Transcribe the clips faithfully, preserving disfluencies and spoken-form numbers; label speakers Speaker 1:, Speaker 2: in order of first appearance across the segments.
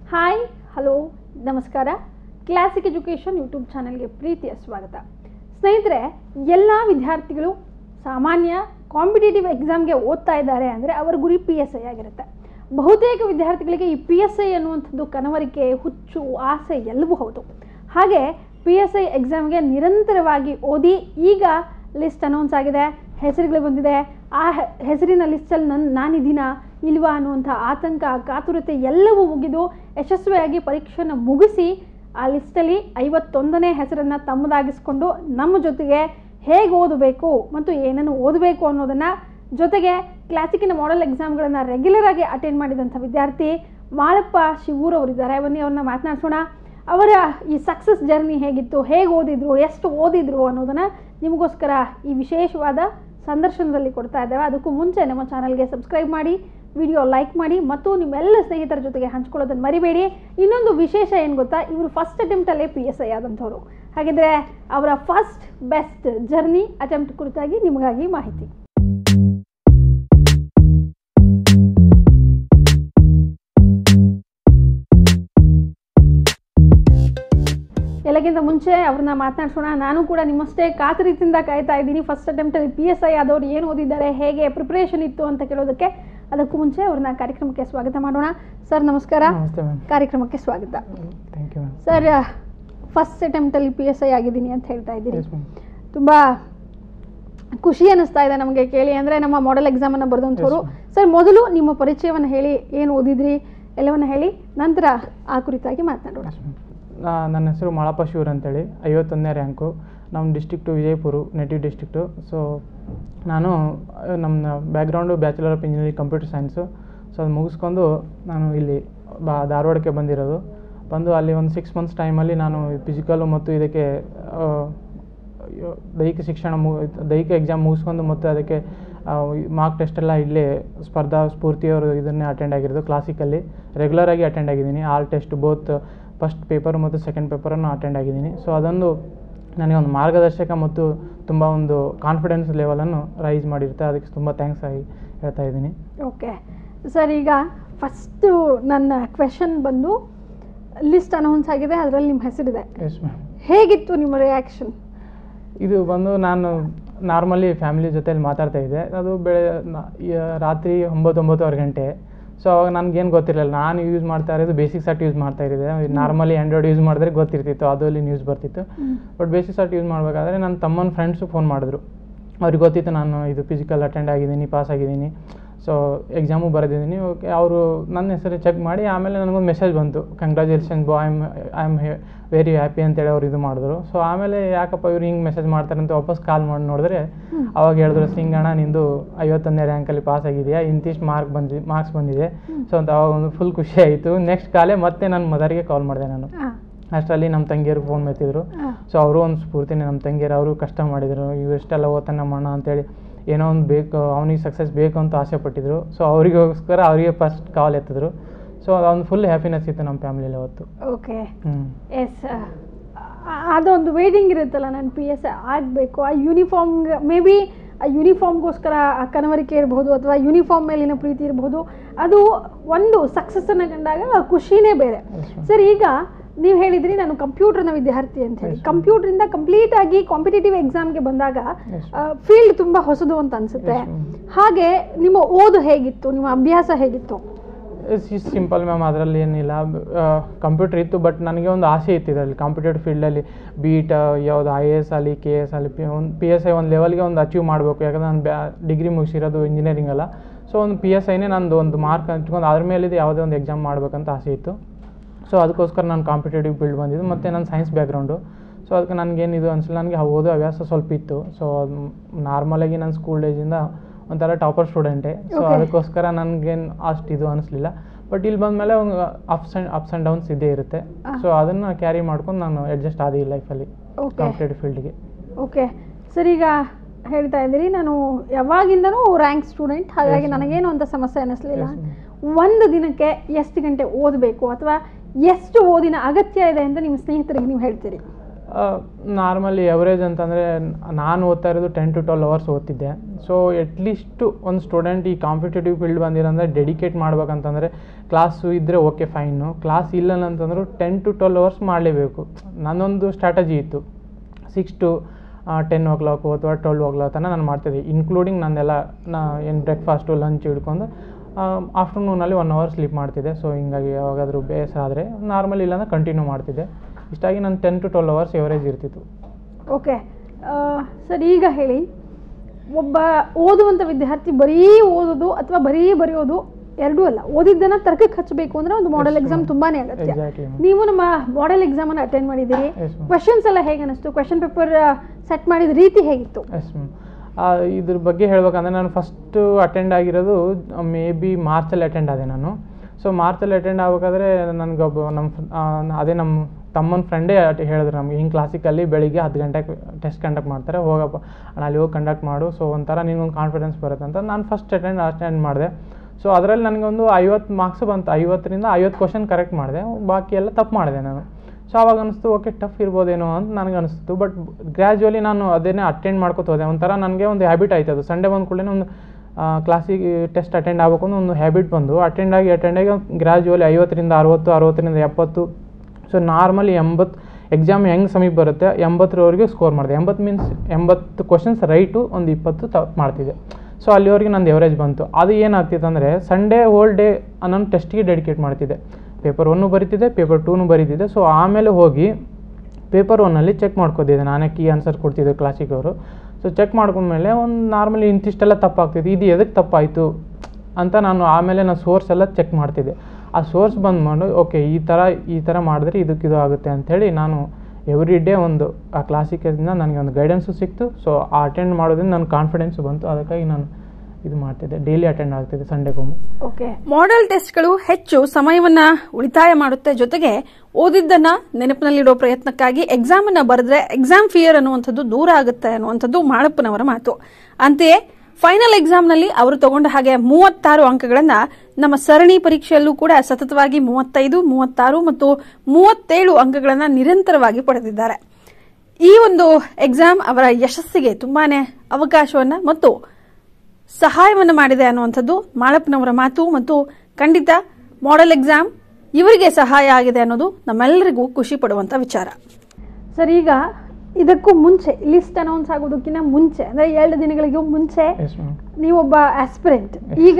Speaker 1: Hi hello ನಮಸ್ಕಾರ. Classic education YouTube ಚಾನಲ್ಗೆ ಪ್ರೀತಿಯ ಸ್ವಾಗತ. ಸ್ನೇಹಿತರೆ, ಎಲ್ಲ ವಿದ್ಯಾರ್ಥಿಗಳು ಸಾಮಾನ್ಯ ಕಾಂಪಿಟೇಟಿವ್ ಎಕ್ಸಾಮ್ಗೆ ಓದ್ತಾ ಇದ್ದಾರೆ ಅಂದರೆ ಅವರ ಗುರಿ ಪಿ ಎಸ್ ಐ ಆಗಿರುತ್ತೆ. ಬಹುತೇಕ ವಿದ್ಯಾರ್ಥಿಗಳಿಗೆ ಈ ಪಿ ಎಸ್ ಐ ಅನ್ನುವಂಥದ್ದು ಕನವರಿಕೆ, ಹುಚ್ಚು, ಆಸೆ ಎಲ್ಲವೂ ಹೌದು. ಹಾಗೆ ಪಿ ಎಸ್ ಐ ಎಕ್ಸಾಮ್ಗೆ ನಿರಂತರವಾಗಿ ಓದಿ ಈಗ ಲಿಸ್ಟ್ ಅನೌನ್ಸ್ ಆಗಿದೆ, ಹೆಸರುಗಳು ಬಂದಿದೆ. ಆ ಹೆಸರಿನ ಲಿಸ್ಟಲ್ಲಿ ನನ್ನ ನಾನಿದ್ದೀನ ಇಲ್ವಾ ಅನ್ನುವಂಥ ಆತಂಕ, ಕಾತುರತೆ ಎಲ್ಲವೂ ಮುಗಿದು ಯಶಸ್ವಿಯಾಗಿ ಪರೀಕ್ಷೆಯನ್ನು ಮುಗಿಸಿ ಆ ಲಿಸ್ಟಲ್ಲಿ ಐವತ್ತೊಂದನೇ ಹೆಸರನ್ನು ತಮ್ಮದಾಗಿಸ್ಕೊಂಡು ನಮ್ಮ ಜೊತೆಗೆ ಹೇಗೆ ಓದಬೇಕು ಮತ್ತು ಏನನ್ನು ಓದಬೇಕು ಅನ್ನೋದನ್ನು, ಜೊತೆಗೆ ಕ್ಲಾಸಿಕಿನ ಮಾಡೆಲ್ ಎಕ್ಸಾಮ್ಗಳನ್ನು ರೆಗ್ಯುಲರ್ ಆಗಿ ಅಟೆಂಡ್ ಮಾಡಿದಂಥ ವಿದ್ಯಾರ್ಥಿ ಮಾಳಪ್ಪ ಶಿವೂರ್ ಅವರಿದ್ದಾರೆ. ಬನ್ನಿ ಅವ್ರನ್ನ ಮಾತನಾಡ್ಸೋಣ. ಅವರ ಈ ಸಕ್ಸಸ್ ಜರ್ನಿ ಹೇಗಿತ್ತು, ಹೇಗೆ ಓದಿದ್ರು, ಎಷ್ಟು ಓದಿದ್ರು ಅನ್ನೋದನ್ನು ನಿಮಗೋಸ್ಕರ ಈ ವಿಶೇಷವಾದ ಸಂದರ್ಶನದಲ್ಲಿ ಕೊಡ್ತಾ ಇದ್ದೇವೆ. ಅದಕ್ಕೂ ಮುಂಚೆ ನಮ್ಮ ಚಾನಲ್ಗೆ ಸಬ್ಸ್ಕ್ರೈಬ್ ಮಾಡಿ, ವಿಡಿಯೋ ಲೈಕ್ ಮಾಡಿ ಮತ್ತು ನಿಮ್ಮೆಲ್ಲ ಸ್ನೇಹಿತರ ಜೊತೆಗೆ ಹಂಚ್ಕೊಳ್ಳೋದನ್ನು ಮರಿಬೇಡಿ. ಇನ್ನೊಂದು ವಿಶೇಷ ಏನು ಗೊತ್ತಾ, ಇವರು ಫಸ್ಟ್ ಅಟೆಂಪ್ಟಲ್ಲೇ ಪಿ ಎಸ್ ಐ ಆದಂಥವ್ರು. ಹಾಗಿದ್ರೆ ಅವರ ಫಸ್ಟ್ ಬೆಸ್ಟ್ ಜರ್ನಿ ಅಟೆಂಪ್ಟ್ ಕುರಿತಾಗಿ ನಿಮಗಾಗಿ ಮಾಹಿತಿ. ಎಲ್ಲಕ್ಕಿಂತ ಮುಂಚೆ ಅವ್ರನ್ನ ಮಾತನಾಡ್ಸೋಣ. ನಾನು ಕೂಡ ನಿಮ್ಮಷ್ಟೇ ಕಾತುರದಿಂದ ಕಾಯ್ತಾ ಇದ್ದೀನಿ. ಫಸ್ಟ್ ಅಟೆಂಪ್ಟಲ್ಲಿ ಪಿ ಎಸ್ ಐ ಆದವ್ರು ಏನು ಓದಿದ್ದಾರೆ, ಹೇಗೆ ಪ್ರಿಪ್ರೇಷನ್ ಇತ್ತು ಅಂತ ಕೇಳೋದಕ್ಕೆ. ಅದಕ್ಕೂ ಮುಂಚೆ ಅವ್ರನ್ನ ಕಾರ್ಯಕ್ರಮಕ್ಕೆ ಸ್ವಾಗತ ಮಾಡೋಣ. ಸರ್ ನಮಸ್ಕಾರ, ಕಾರ್ಯಕ್ರಮಕ್ಕೆ ಸ್ವಾಗತ. ಸರ್, ಫಸ್ಟ್ ಅಟೆಂಪ್ಟಲ್ಲಿ ಪಿ ಎಸ್ ಐ ಆಗಿದ್ದೀನಿ ಅಂತ ಹೇಳ್ತಾ ಇದ್ದೀನಿ. ತುಂಬ ಖುಷಿ ಅನ್ನಿಸ್ತಾ ಇದೆ ನಮಗೆ ಕೇಳಿ. ಅಂದರೆ ನಮ್ಮ ಮಾಡೆಲ್ ಎಕ್ಸಾಮನ್ನು ಬರೆದಂಥವ್ರು. ಸರ್, ಮೊದಲು ನಿಮ್ಮ ಪರಿಚಯವನ್ನು ಹೇಳಿ, ಏನು ಓದಿದ್ರಿ ಎಲ್ಲವನ್ನು ಹೇಳಿ, ನಂತರ ಆ ಕುರಿತಾಗಿ ಮಾತನಾಡೋಣ.
Speaker 2: ನನ್ನ ಹೆಸರು ಮಾಳಪ್ಪ ಶಿವೂರ್ ಅಂತೇಳಿ, ಐವತ್ತೊಂದನೇ ರ್ಯಾಂಕು. ನಮ್ಮ district Vijayapura, native district. So ನಾನು ನಮ್ಮ background bachelor of engineering computer science. So ಅದು ಮುಗಿಸ್ಕೊಂಡು ನಾನು ಇಲ್ಲಿ ಬಾ ಧಾರವಾಡಕ್ಕೆ ಬಂದಿರೋದು. ಬಂದು ಅಲ್ಲಿ ಒಂದು ಸಿಕ್ಸ್ ಮಂತ್ಸ್ ಟೈಮಲ್ಲಿ ನಾನು ಫಿಸಿಕಲ್ಲು ಮತ್ತು ಇದಕ್ಕೆ ದೈಹಿಕ ಶಿಕ್ಷಣ ಮು ದೈಹಿಕ ಎಕ್ಸಾಮ್ ಮುಗಿಸ್ಕೊಂಡು ಮತ್ತು ಅದಕ್ಕೆ ಮಾರ್ಕ್ ಟೆಸ್ಟೆಲ್ಲ ಇಲ್ಲೇ ಸ್ಪರ್ಧಾ ಸ್ಫೂರ್ತಿಯವರು ಇದನ್ನೇ ಅಟೆಂಡ್ ಆಗಿರೋದು. ಕ್ಲಾಸಿಕಲ್ಲಿ ರೆಗ್ಯುಲರಾಗಿ ಅಟೆಂಡ್ ಆಗಿದ್ದೀನಿ. All test both first paper ಮತ್ತು ಸೆಕೆಂಡ್ ಪೇಪರನ್ನು ಅಟೆಂಡ್ ಆಗಿದ್ದೀನಿ. ಸೊ ಅದೊಂದು ನನಗೆ ಒಂದು ಮಾರ್ಗದರ್ಶಕ ಮತ್ತು ತುಂಬ ಒಂದು ಕಾನ್ಫಿಡೆನ್ಸ್ ಲೆವೆಲನ್ನು ರೈಸ್ ಮಾಡಿರುತ್ತೆ. ಅದಕ್ಕೆ ತುಂಬ ಥ್ಯಾಂಕ್ಸ್ ಆಗಿ ಹೇಳ್ತಾ ಇದ್ದೀನಿ.
Speaker 1: ಓಕೆ ಸರ್, ಈಗ ಫಸ್ಟು ನನ್ನ ಕ್ವೆಶನ್ ಬಂದು ಲಿಸ್ಟ್ ಅನೌನ್ಸ್ ಆಗಿದೆ, ಅದರಲ್ಲಿ ನಿಮ್ಮ ಹೆಸರಿದೆ.
Speaker 2: Yes ma'am.
Speaker 1: ಹೇಗಿತ್ತು ನಿಮ್ಮ ರಿಯಾಕ್ಷನ್?
Speaker 2: ಇದು ಬಂದು ನಾನು ನಾರ್ಮಲಿ ಫ್ಯಾಮಿಲಿ ಜೊತೆಲಿ ಮಾತಾಡ್ತಾ ಇದ್ದೆ. ಅದು ಬೆಳೆ ರಾತ್ರಿ ಒಂಬತ್ತು ಒಂಬತ್ತುವರೆ ಗಂಟೆ. ಸೊ ಅವಾಗ ನನಗೇನು ಗೊತ್ತಿರಲಿಲ್ಲ. ನಾನು ಯೂಸ್ ಮಾಡ್ತಾ ಇರೋದು ಬೇಸಿಕ್ ಸಟ್ ಯೂಸ್ ಮಾಡ್ತಾ ಇದ್ದೆ. ನಾರ್ಮಲಿ ಆ್ಯಂಡ್ರಾಯ್ಡ್ ಯೂಸ್ ಮಾಡಿದ್ರೆ ಗೊತ್ತಿರ್ತಿತ್ತು, ಅದರಲ್ಲಿ ನ್ಯೂಸ್ ಬರ್ತಿತ್ತು. ಬಟ್ ಬೇಸಿಕ್ ಸಟ್ ಯೂಸ್ ಮಾಡಬೇಕಾದ್ರೆ ನನ್ನ ತಮ್ಮನ ಫ್ರೆಂಡ್ಸು ಫೋನ್ ಮಾಡಿದ್ರು. ಅವ್ರಿಗೆ ಗೊತ್ತಿತ್ತು ನಾನು ಇದು ಫಿಸಿಕಲ್ ಅಟೆಂಡ್ ಆಗಿದ್ದೀನಿ, ಪಾಸ್ ಆಗಿದ್ದೀನಿ, ಸೊ ಎಕ್ಸಾಮು ಬರೆದಿದ್ದೀನಿ. ಓಕೆ, ಅವರು ನನ್ನ ಹೆಸರು ಚೆಕ್ ಮಾಡಿ ಆಮೇಲೆ ನನಗೊಂದು ಮೆಸೇಜ್ ಬಂತು, ಕಂಗ್ರ್ಯಾಚುಲೇಷನ್ ಬೋ, I am I am very happy ಅಂತೇಳಿ ಅವ್ರು ಇದು ಮಾಡಿದ್ರು. ಸೊ ಆಮೇಲೆ ಯಾಕಪ್ಪ ಇವ್ರು ಹಿಂಗೆ ಮೆಸೇಜ್ ಮಾಡ್ತಾರೆ ಅಂತ ವಾಪಸ್ ಕಾಲ್ ಮಾಡಿ ನೋಡಿದ್ರೆ ಅವಾಗ ಹೇಳಿದ್ರು, ಸಿಂಗಣ್ಣ ನಿಂದು ಐವತ್ತೊಂದನೇ ರ್ಯಾಂಕಲ್ಲಿ ಪಾಸ್ ಆಗಿದೆಯಾ, ಇಂತಿಷ್ಟು ಮಾರ್ಕ್ ಬಂದು ಮಾರ್ಕ್ಸ್ ಬಂದಿದೆ. ಸೊ ಅಂತ ಅವಾಗ ಒಂದು ಫುಲ್ ಖುಷಿ ಆಯಿತು. ನೆಕ್ಸ್ಟ್ ಕಾಲೇ ಮತ್ತೆ ನನ್ನ ಮದರಿಗೆ ಕಾಲ್ ಮಾಡಿದೆ ನಾನು. ಅಷ್ಟರಲ್ಲಿ ನಮ್ಮ ತಂಗಿಯರು ಫೋನ್ ಮಾಡ್ತಿದ್ರು. ಸೊ ಅವರು ಒಂದು ಸ್ಫೂರ್ತಿನೇ, ನಮ್ಮ ತಂಗಿಯರು ಅವರು ಕಷ್ಟ ಮಾಡಿದರು. ಇವು ಎಷ್ಟೆಲ್ಲ ಓದ್ತಾನೆ ನಮ್ಮ ಅಣ್ಣ ಅಂತೇಳಿ ಏನೋ ಒಂದು ಬೇಕು, ಅವನಿಗೆ ಸಕ್ಸಸ್ ಬೇಕು ಅಂತ ಆಸೆ ಪಟ್ಟಿದ್ರು. ಸೊ ಅವರಿಗೋಸ್ಕರ ಅವರಿಗೆ ಫಸ್ಟ್ ಕಾಲ್ ಎತ್ತಿದ್ರು. ಸೊ ಅದೊಂದು ಫುಲ್ ಹ್ಯಾಪಿನೆಸ್ ಇತ್ತು ನಮ್ಮ ಫ್ಯಾಮಿಲಿಯಲ್ಲಿ ಅವತ್ತು.
Speaker 1: Okay, S. ಅದೊಂದು ವೇಟಿಂಗ್ ಇರುತ್ತಲ್ಲ, ನಾನು ಪಿ ಎಸ್ ಆಗಬೇಕು, ಆ ಯೂನಿಫಾರ್ಮ್ಗೆ ಮೇ ಬಿ ಆ ಯೂನಿಫಾರ್ಮ್ಗೋಸ್ಕರ ಆ ಕನವರಿಕೆ ಇರಬಹುದು ಅಥವಾ ಯೂನಿಫಾರ್ಮ್ ಮೇಲಿನ ಪ್ರೀತಿ ಇರಬಹುದು. ಅದು ಒಂದು ಸಕ್ಸಸ್ಸನ್ನು ಕಂಡಾಗ ಖುಷಿನೇ ಬೇರೆ. ಸರ್, ಈಗ ನೀವು ಹೇಳಿದ್ರಿ ನಾನು ಕಂಪ್ಯೂಟರ್ನ ವಿದ್ಯಾರ್ಥಿ ಅಂತ ಹೇಳಿ. ಕಂಪ್ಯೂಟರಿಂದ ಕಂಪ್ಲೀಟ್ ಆಗಿ ಕಾಂಪಿಟೇಟಿವ್ ಎಕ್ಸಾಮ್ಗೆ ಬಂದಾಗ ಫೀಲ್ಡ್ ತುಂಬ ಹೊಸದು ಅಂತ ಅನಿಸುತ್ತೆ. ಹಾಗೆ ನಿಮ್ಮ ಓದು ಹೇಗಿತ್ತು, ನಿಮ್ಮ ಅಭ್ಯಾಸ ಹೇಗಿತ್ತು?
Speaker 2: ಸಿಂಪಲ್ ಮ್ಯಾಮ್, ಅದರಲ್ಲಿ ಏನಿಲ್ಲ. ಕಂಪ್ಯೂಟರ್ ಇತ್ತು, ಬಟ್ ನನಗೆ ಒಂದು ಆಸೆ ಇತ್ತು ಇದರಲ್ಲಿ ಕಾಂಪಿಟೇಟಿವ್ ಫೀಲ್ಡಲ್ಲಿ. ಬೀಟ್ ಯಾವುದು ಐ ಎ ಎಸ್ ಆಗಲಿ, ಕೆ ಎಸ್ ಆಗಲಿ, ಪಿ ಒಂದು ಪಿ ಎಸ್ ಐ ಒಂದು ಲೆವೆಲ್ಗೆ ಒಂದು ಅಚೀವ್ ಮಾಡಬೇಕು. ಯಾಕಂದರೆ ನಾನು ಬ್ಯಾ ಡಿಗ್ರಿ ಮುಗಿಸಿರೋದು ಇಂಜಿನಿಯರಿಂಗ್ ಅಲ್ಲ. ಸೊ ಒಂದು ಪಿ ಎಸ್ ಐನೇ ನಂದು ಒಂದು ಮಾರ್ಕ್ ಹಂಚ್ಕೊಂಡು ಅದ್ರ ಮೇಲಿದ್ದು ಯಾವುದೇ ಒಂದು ಎಕ್ಸಾಮ್ ಮಾಡಬೇಕಂತ ಆಸೆ ಇತ್ತು. ಸೊ ಅದಕ್ಕೋಸ್ಕರ ನಾನು ಕಾಂಪಿಟೇಟಿವ್ ಫೀಲ್ಡ್ ಬಂದಿದ್ದು. ಮತ್ತು ನನ್ನ ಸೈನ್ಸ್ ಬ್ಯಾಕ್ಗ್ರೌಂಡು. ಸೊ ಅದಕ್ಕೆ ನನಗೇನಿದು ಅನಿಸಲಿಲ್ಲ. ನನಗೆ ಓದೋ ಹವ್ಯಾಸ ಸ್ವಲ್ಪ ಇತ್ತು. ಸೊ ನಾರ್ಮಲಾಗಿ ನನ್ನ ಸ್ಕೂಲ್ ಡೇಜಿಂದ ಒಂಥರ ಟಾಪರ್ ಸ್ಟೂಡೆಂಟೇ. ಸೊ ಅದಕ್ಕೋಸ್ಕರ ನನಗೇನು ಅಷ್ಟು ಇದು ಅನಿಸ್ಲಿಲ್ಲ. ಬಟ್ ಇಲ್ಲಿ ಬಂದಮೇಲೆ ಒಂದು ups and ups and downs ಇದ್ದೇ ಇರುತ್ತೆ. ಸೊ ಅದನ್ನು ಕ್ಯಾರಿ ಮಾಡ್ಕೊಂಡು ನಾನು ಅಡ್ಜಸ್ಟ್ ಆದಿ ಲೈಫಲ್ಲಿ ಕಾಂಪಿಟೇಟಿವ್ ಫೀಲ್ಡ್ಗೆ.
Speaker 1: ಓಕೆ ಸರ್, ಈಗ ಹೇಳ್ತಾ ಇದ್ದೀರಿ ನಾನು ಯಾವಾಗಿಂದನೂ ರ್ಯಾಂಕ್ ಸ್ಟೂಡೆಂಟ್, ಹಾಗಾಗಿ ನನಗೇನು ಅಂತ ಸಮಸ್ಯೆ ಅನ್ನಿಸ್ಲಿಲ್ಲ. ಒಂದು ದಿನಕ್ಕೆ ಎಷ್ಟು ಗಂಟೆ ಓದಬೇಕು ಅಥವಾ ಎಷ್ಟು ಓದಿನ ಅಗತ್ಯ ಇದೆ ಅಂತ ನಿಮ್ಮ ಸ್ನೇಹಿತರಿಗೆ ನೀವು ಹೇಳ್ತೀರಿ?
Speaker 2: ನಾರ್ಮಲಿ ಎವರೇಜ್ ಅಂತಂದರೆ ನಾನು ಓದ್ತಾ ಇರೋದು ಟೆನ್ ಟು ಟ್ವೆಲ್ ಅವರ್ಸ್ ಓದ್ತಿದ್ದೆ. ಸೊ ಎಟ್ಲೀಸ್ಟು ಒಂದು ಸ್ಟೂಡೆಂಟ್ ಈ ಕಾಂಪಿಟೇಟಿವ್ ಫೀಲ್ಡ್ ಬಂದಿರೋಂದರೆ ಡೆಡಿಕೇಟ್ ಮಾಡ್ಬೇಕಂತಂದರೆ ಕ್ಲಾಸು ಇದ್ದರೆ ಓಕೆ ಫೈನು, ಕ್ಲಾಸ್ ಇಲ್ಲ ಅಂತಂದರೂ ಟೆನ್ ಟು ಟ್ವೆಲ್ ಅವರ್ಸ್ ಮಾಡಲೇಬೇಕು. ನನ್ನೊಂದು ಸ್ಟ್ರಾಟಜಿ ಇತ್ತು, six to ten o'clock ಅಥವಾ ಟ್ವೆಲ್ ಓ ಕ್ಲಾಕ್ ತನಕ ನಾನು ಮಾಡ್ತಿದ್ದೆ, ಇನ್ಕ್ಲೂಡಿಂಗ್ ನಂದೆಲ್ಲ ನಾ ಏನು ಬ್ರೇಕ್ಫಾಸ್ಟು ಲಂಚ್ ಹಿಡ್ಕೊಂಡು ಆಫ್ಟರ್ನೂನಲ್ಲಿ ಒನ್ ಅವರ್ ಸ್ಲೀಪ್ ಮಾಡ್ತಿದ್ದೆ. ಸೊ ಹಿಂಗಾಗಿ ಯಾವಾಗಾದರೂ ಬೇಸರ ಆದರೆ ನಾರ್ಮಲ್ ಇಲ್ಲಾಂದ್ರೆ ಕಂಟಿನ್ಯೂ ಮಾಡ್ತಿದ್ದೆ. ಇಷ್ಟಾಗಿ ನಾನು ten to twelve hours average ಇರ್ತಿತ್ತು.
Speaker 1: ಓಕೆ ಸರ್, ಈಗ ಹೇಳಿ, ಒಬ್ಬ ಓದುವಂಥ ವಿದ್ಯಾರ್ಥಿ ಬರೀ ಓದೋದು ಅಥವಾ ಬರೀ ಬರೆಯೋದು ಎರಡೂ ಅಲ್ಲ, ಓದಿದ್ದನ್ನು ತರ್ಕಕ್ಕೆ ಹಚ್ಚಬೇಕು ಅಂದರೆ ಒಂದು ಮಾಡೆಲ್ ಎಕ್ಸಾಮ್ ತುಂಬಾ ಅಗತ್ಯ. ನೀವು ನಮ್ಮ ಮಾಡೆಲ್ ಎಕ್ಸಾಮನ್ನು ಅಟೆಂಡ್ ಮಾಡಿದ್ದೀರಿ, ಕ್ವೆಶನ್ಸ್ ಎಲ್ಲ ಹೇಗೆ ಅನ್ನಿಸ್ತು? ಕ್ವೆಶನ್ ಪೇಪರ್ ಸೆಟ್ ಮಾಡಿದ ರೀತಿ ಹೇಗಿತ್ತು?
Speaker 2: ಎಸ್ ಮ್ಯಾಮ್, ಇದ್ರ ಬಗ್ಗೆ ಹೇಳ್ಬೇಕಂದ್ರೆ ನಾನು ಫಸ್ಟು ಅಟೆಂಡ್ ಆಗಿರೋದು ಮೇ ಬಿ ಮಾರ್ಚಲ್ಲಿ ಅಟೆಂಡ್ ಆದೆ ನಾನು. ಸೊ ಮಾರ್ಚಲ್ಲಿ ಅಟೆಂಡ್ ಆಗಬೇಕಾದ್ರೆ ನನಗೊಬ್ಬ ನಮ್ಮ ಅದೇ ನಮ್ಮ ತಮ್ಮನ ಫ್ರೆಂಡೇ ಹೇಳಿದ್ರು ನಮಗೆ, ಹಿಂಗೆ ಕ್ಲಾಸಿಕಲ್ಲಿ ಬೆಳಿಗ್ಗೆ ಹತ್ತು ಗಂಟೆಗೆ ಟೆಸ್ಟ್ ಕಂಡಕ್ಟ್ ಮಾಡ್ತಾರೆ, ಹೋಗಪ್ಪ ಅಲ್ಲಿ ಹೋಗಿ ಕಂಡಕ್ಟ್ ಮಾಡು, ಸೊ ಒಂಥರ ನಿನಗೊಂದು ಕಾನ್ಫಿಡೆನ್ಸ್ ಬರುತ್ತೆ ಅಂತ ನಾನು ಫಸ್ಟ್ ಅಟೆಂಡ್ ಅಟೆಂಡ್ ಮಾಡಿದೆ. ಸೊ ಅದರಲ್ಲಿ ನನಗೊಂದು ಐವತ್ತು ಮಾರ್ಕ್ಸ್ ಬಂತು, ಐವತ್ತರಿಂದ ಐವತ್ತು ಕ್ವಶನ್ ಕರೆಕ್ಟ್ ಮಾಡಿದೆ, ಬಾಕಿ ಎಲ್ಲ ತಪ್ಪು ಮಾಡಿದೆ ನಾನು. ಸೊ ಆವಾಗ ಅನಿಸ್ತು ಓಕೆ ಟಫ್ ಇರ್ಬೋದೇನೋ ಅಂತ ನನಗೆ ಅನಿಸ್ತು. ಬಟ್ ಗ್ರ್ಯಾಜುವಲಿ ನಾನು ಅದನ್ನೇ ಅಟೆಂಡ್ ಮಾಡ್ಕೊತ ಹೋದೆ. ಒಂಥರ ನನಗೆ ಒಂದು ಹ್ಯಾಬಿಟ್ ಆಯ್ತು. ಅದು ಸಂಡೇ ಬಂದ ಕೂಡಲೇ ಒಂದು ಕ್ಲಾಸಿಗೆ ಟೆಸ್ಟ್ ಅಟೆಂಡ್ ಆಗಬೇಕು ಅಂತ ಒಂದು ಹ್ಯಾಬಿಟ್ ಬಂದು ಅಟೆಂಡ್ ಆಗಿ ಅಟೆಂಡ್ ಆಗಿ ಗ್ರ್ಯಾಜುವಲಿ ಐವತ್ತರಿಂದ ಅರುವತ್ತು ಅರುವತ್ತರಿಂದ ಎಪ್ಪತ್ತು, ಸೊ ನಾರ್ಮಲಿ ಎಂಬತ್ತು ಎಕ್ಸಾಮ್ ಹೆಂಗೆ ಸಮೀಪ ಬರುತ್ತೆ ಎಂಬತ್ತರವರೆಗೆ ಸ್ಕೋರ್ ಮಾಡಿದೆ. ಎಂಬತ್ತು ಮೀನ್ಸ್ ಎಂಬತ್ತು ಕ್ವಶನ್ಸ್ ರೈಟು, ಒಂದು ಇಪ್ಪತ್ತು ತಪ್ಪು ಮಾಡ್ತಿದ್ದೆ. ಸೊ ಅಲ್ಲಿವರೆಗೆ ನಂದು ಎವರೇಜ್ ಬಂತು. ಅದು ಏನಾಗ್ತಿತ್ತು ಅಂದರೆ ಸಂಡೇ ಹೋಲ್ ಡೇ ನಾನು ಟೆಸ್ಟ್ಗೆ ಡೆಡಿಕೇಟ್ ಮಾಡ್ತಿದ್ದೆ. ಪೇಪರ್ ಒನ್ನು ಬರೀತಿದ್ದೆ, ಪೇಪರ್ ಟೂನು ಬರೀತಿದ್ದೆ. ಸೊ ಆಮೇಲೆ ಹೋಗಿ ಪೇಪರ್ ಒನ್ನಲ್ಲಿ ಚೆಕ್ ಮಾಡ್ಕೋತಿದ್ದೆ, ನಾನೇ ಕೀ ಆನ್ಸರ್ ಕೊಡ್ತಿದ್ದೆ ಕ್ಲಾಸಿಗೆ ಅವರು. ಸೊ ಚೆಕ್ ಮಾಡ್ಕೊಂಡ್ಮೇಲೆ ಒಂದು ನಾರ್ಮಲಿ ಇಂತಿಷ್ಟೆಲ್ಲ ತಪ್ಪಾಗ್ತಿತ್ತು, ಇದು ಎದಕ್ಕೆ ತಪ್ಪಾಯಿತು ಅಂತ ನಾನು ಆಮೇಲೆ ನಾನು ಸೋರ್ಸ್ ಎಲ್ಲ ಚೆಕ್ ಮಾಡ್ತಿದ್ದೆ. ಆ ಸೋರ್ಸ್ ಬಂದು ಮಾಡಿ ಓಕೆ ಈ ಥರ ಈ ಥರ ಮಾಡಿದ್ರೆ ಇದಕ್ಕೆ ಇದು ಆಗುತ್ತೆ ಅಂಥೇಳಿ ನಾನು ಎವ್ರಿ ಡೇ ಒಂದು ಆ ಕ್ಲಾಸಿಕಿಂದ ನನಗೆ ಒಂದು ಗೈಡೆನ್ಸು ಸಿಕ್ತು. ಸೊ ಆ ಅಟೆಂಡ್ ಮಾಡೋದ್ರಿಂದ ನನ್ನ ಕಾನ್ಫಿಡೆನ್ಸು ಬಂತು. ಅದಕ್ಕಾಗಿ ನಾನು ಇದು ಮಾಡ್ತಿದ್ದೆ, ಡೈಲಿ ಅಟೆಂಡ್ ಆಗ್ತಿದ್ದೆ ಸಂಡೇಗೊಮ್ಮೆ.
Speaker 1: ಓಕೆ, ಮಾಡೆಲ್ ಟೆಸ್ಟ್ಗಳು ಹೆಚ್ಚು ಸಮಯವನ್ನ ಉಳಿತಾಯ ಮಾಡುತ್ತೆ, ಜೊತೆಗೆ ಓದಿದ್ದನ್ನ ನೆನಪಿನಲ್ಲಿಡೋ ಪ್ರಯತ್ನಕ್ಕಾಗಿ ಎಕ್ಸಾಮ್ ಅನ್ನ ಬರೆದ್ರೆ ಎಕ್ಸಾಮ್ ಫಿಯರ್ ಅನ್ನುವಂಥದ್ದು ದೂರ ಆಗುತ್ತೆ ಅನ್ನುವಂಥದ್ದು ಮಾಳಪ್ಪನವರ ಮಾತು. ಅಂತೆಯೇ ಫೈನಲ್ ಎಕ್ಸಾಮ್ನಲ್ಲಿ ಅವರು ತಗೊಂಡ ಹಾಗೆ ಮೂವತ್ತಾರು ಅಂಕಗಳನ್ನ ನಮ್ಮ ಸರಣಿ ಪರೀಕ್ಷೆಯಲ್ಲೂ ಕೂಡ ಸತತವಾಗಿ ಮೂವತ್ತೈದು ಮೂವತ್ತಾರು ಮತ್ತು ಮೂವತ್ತೇಳು ಅಂಕಗಳನ್ನ ನಿರಂತರವಾಗಿ ಪಡೆದಿದ್ದಾರೆ. ಈ ಒಂದು ಎಕ್ಸಾಮ್ ಅವರ ಯಶಸ್ಸಿಗೆ ತುಂಬಾನೇ ಅವಕಾಶವನ್ನ ಮತ್ತು ಸಹಾಯವನ್ನು ಮಾಡಿದೆ ಅನ್ನುವಂಥದ್ದು ಮಾಳಪ್ಪನವರ ಮಾತು. ಮತ್ತು ಖಂಡಿತ ಮಾಡೆಲ್ ಎಕ್ಸಾಮ್ ಇವರಿಗೆ ಸಹಾಯ ಆಗಿದೆ ಅನ್ನೋದು ನಮ್ಮೆಲ್ಲರಿಗೂ ಖುಷಿ ಪಡುವಂತ ವಿಚಾರ. ಸರ್, ಈಗ ಇದಕ್ಕೂ ಮುಂಚೆ ಲಿಸ್ಟ್ ಅನೌನ್ಸ್ ಆಗೋದಕ್ಕಿಂತ ಮುಂಚೆ ಅಂದ್ರೆ ಎರಡು ದಿನಗಳಿಗೂ ಮುಂಚೆ ನೀವೊಬ್ಬ ಆಸ್ಪಿರೆಂಟ್, ಈಗ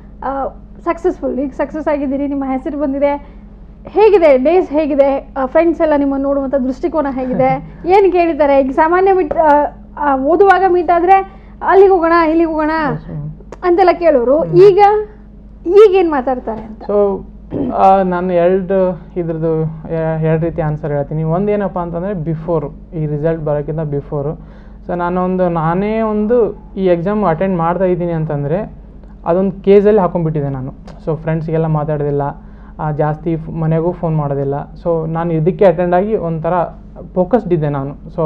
Speaker 1: ಸಕ್ಸಸ್ಫುಲ್, ಈಗ ಸಕ್ಸಸ್ ಆಗಿದ್ದೀರಿ, ನಿಮ್ಮ ಹೆಸರು ಬಂದಿದೆ. ಹೇಗಿದೆ ಡೇಸ್, ಹೇಗಿದೆ ಫ್ರೆಂಡ್ಸ್ ಎಲ್ಲ ನಿಮ್ಮನ್ನು ನೋಡುವಂಥ ದೃಷ್ಟಿಕೋನ ಹೇಗಿದೆ? ಏನು ಕೇಳಿದ್ದಾರೆ? ಈಗ ಸಾಮಾನ್ಯ ಮೀಟ್ ಓದುವಾಗ ಮೀಟ್ ಆದರೆ ಅಲ್ಲಿಗೆ ಹೋಗೋಣ ಇಲ್ಲಿಗೆ ಹೋಗೋಣ ಅಂತೆಲ್ಲ ಕೇಳೋರು, ಈಗ ಈಗೇನು ಮಾತಾಡ್ತಾರೆ ಅಂತ.
Speaker 2: ಸೊ ನಾನು ಎರಡು ಇದ್ರದ್ದು ಎರಡು ರೀತಿ ಆನ್ಸರ್ ಹೇಳ್ತೀನಿ. ಒಂದೇನಪ್ಪ ಅಂತಂದರೆ ಬಿಫೋರು, ಈ ರಿಸಲ್ಟ್ ಬರೋಕ್ಕಿಂತ ಬಿಫೋರು. ಸೊ ನಾನೊಂದು ನಾನೇ ಒಂದು ಈ ಎಕ್ಸಾಮ್ ಅಟೆಂಡ್ ಮಾಡ್ತಾ ಇದ್ದೀನಿ ಅಂತಂದರೆ ಅದೊಂದು ಕೇಸಲ್ಲಿ ಹಾಕೊಂಡ್ಬಿಟ್ಟಿದ್ದೆ ನಾನು. ಸೊ ಫ್ರೆಂಡ್ಸ್ಗೆಲ್ಲ ಮಾತಾಡೋದಿಲ್ಲ, ಜಾಸ್ತಿ ಮನೆಗೂ ಫೋನ್ ಮಾಡೋದಿಲ್ಲ. ಸೊ ನಾನು ಇದಕ್ಕೆ ಅಟೆಂಡ್ ಆಗಿ ಒಂಥರ ಫೋಕಸ್ಡ್ ಇದ್ದೆ ನಾನು. ಸೊ